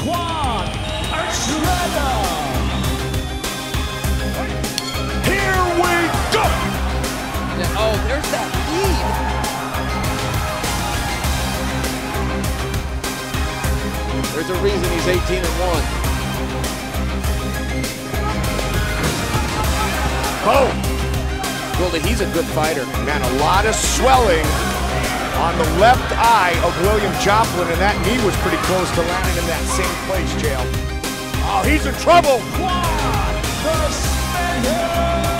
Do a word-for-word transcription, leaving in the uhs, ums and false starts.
Juan Archuleta. Here we go! Oh, there's that lead. There's a reason he's eighteen and one. Oh! Goldie, he's a good fighter. Man, a lot of swelling on the left eye of William Joplin, and that knee was pretty close to landing in that same place, Jail. Oh, he's in trouble! Juan the Spaniard.